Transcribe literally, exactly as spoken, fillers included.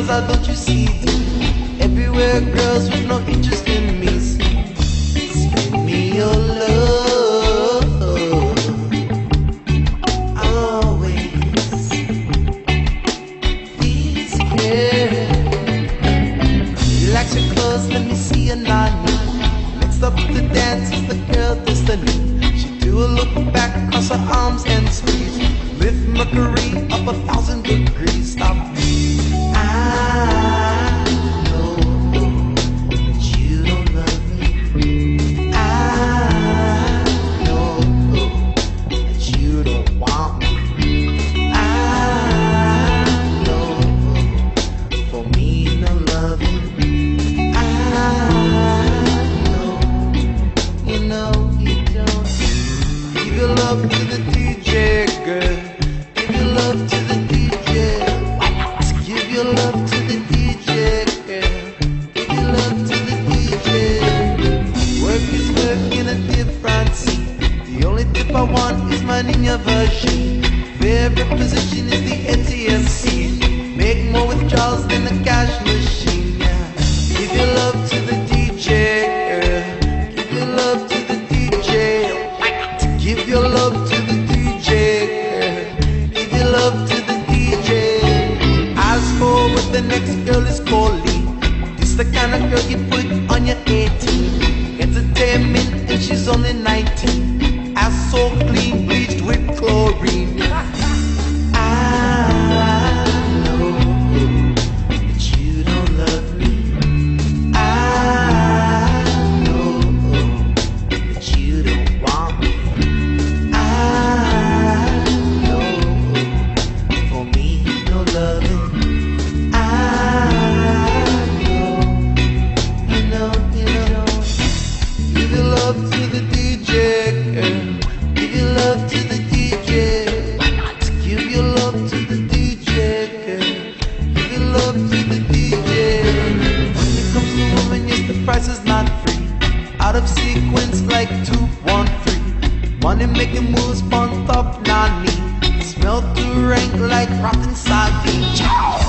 Cause I don't you see, everywhere girls with no interest in me. Spend me your love, always. Please care. Relax your clothes, let me see your nani. Next up to dance is the girl Destiny. She do a look back, cross her arms and squeeze. Lift Mercury up a thousand degrees. Stop. I know that you don't love me. I know that you don't want me. I know for me no loving. I know you know you don't. Give your love to the D J, girl. Give your love to the D J. Give your love to the D J, girl. Give your love to the D J. Work is work in a different scene. The only tip I want is my ninja version. Favorite position is the A T M scene. Make more withdrawals than a cash machine. Yeah. Give your love to the D J, girl. Give your love to the D J. Give your love to the D J, girl. Give your love to the D J. Ask for what the next girl is calling. This the kind of girl you put on your eighteen. Entertainment and she's only nineteen. Ass so clean, bleached with chlorine. I know that you don't love me. I know that you don't want me. I know for me no loving. I know, you know, you know. Give your love to the D J, girl. Give your love to the D J. Give your love to the D J, girl. Give your love to the D J. When it comes to women, yes, the price is not free. Out of sequence like two, one, three. Money making moves, on top, nani. Smell to rank like rotten sardine.